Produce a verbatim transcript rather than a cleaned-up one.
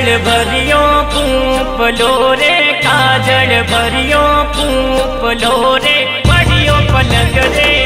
भरियो पूप लो रे, काजल भरियो पूप लो रे, बढ़ियो पलंग रे